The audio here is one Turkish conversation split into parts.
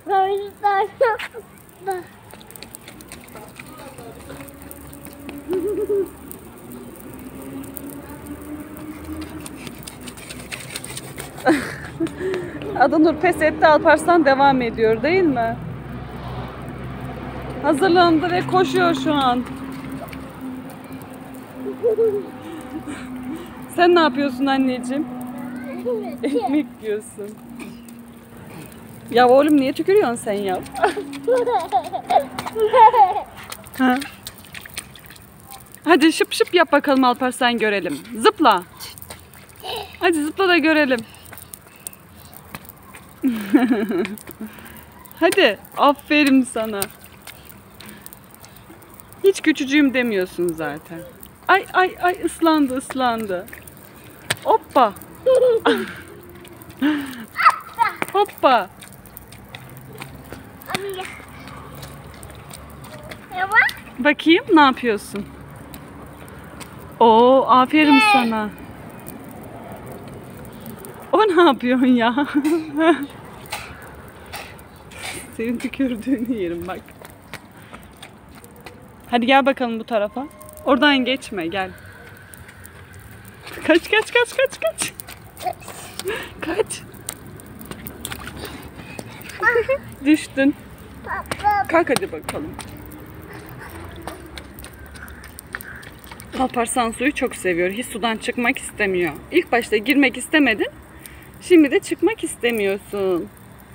Adanur pes etti, Alparslan devam ediyor değil mi? Hazırlandı ve koşuyor şu an. Sen ne yapıyorsun anneciğim? Ekmek yiyorsun. Ya oğlum niye tükürüyorsun sen ya? Ha? Hadi şıp şıp yap bakalım Alparslan, görelim. Zıpla. Hadi zıpla da görelim. Hadi, aferin sana. Hiç küçücüğüm demiyorsun zaten. Ay ay ay, ıslandı. Hoppa. Hoppa. Bakayım ne yapıyorsun? Oo, aferin sana. O ne yapıyorsun ya? Senin tükürdüğünü yerim bak. Hadi gel bakalım bu tarafa. Oradan geçme, gel. Kaç. Kaç. Düştün. Kalk hadi bakalım. Alparslan suyu çok seviyor. Hiç sudan çıkmak istemiyor. İlk başta girmek istemedin. Şimdi de çıkmak istemiyorsun.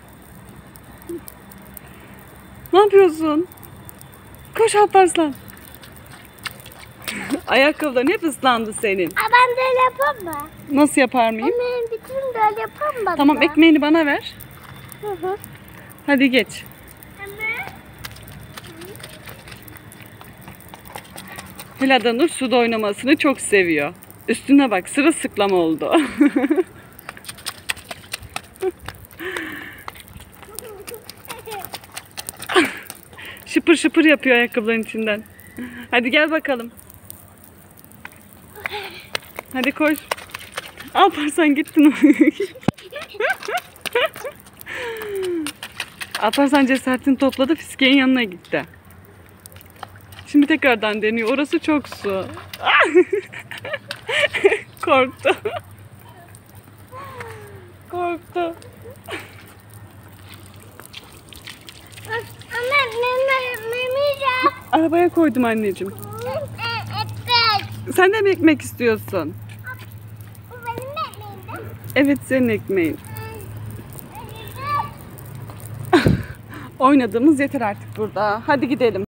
Ne yapıyorsun? Koş Alparslan. Ayakkabıların hep ıslandı senin. Ben de öyle yapayım mı? Nasıl yapar mıyım? Ekmeğin bütün de öyle yapayım mı? Tamam, ekmeğini bana ver. Hı. Hadi geç. Hiladanur suda oynamasını çok seviyor. Üstüne bak, sırılsıklam oldu. Şıpır şıpır yapıyor ayakkabıların içinden. Hadi gel bakalım. Hadi koş. Alparslan gittin. Alparslan cesaretini topladı, fiskeğin yanına gitti. Şimdi tekrardan deniyor. Orası çok su. Korktu. Korktu. Arabaya koydum anneciğim. Sen de mi ekmek istiyorsun? Bu benim ekmeğim. Evet, senin ekmeğin. Oynadığımız yeter artık burada. Hadi gidelim.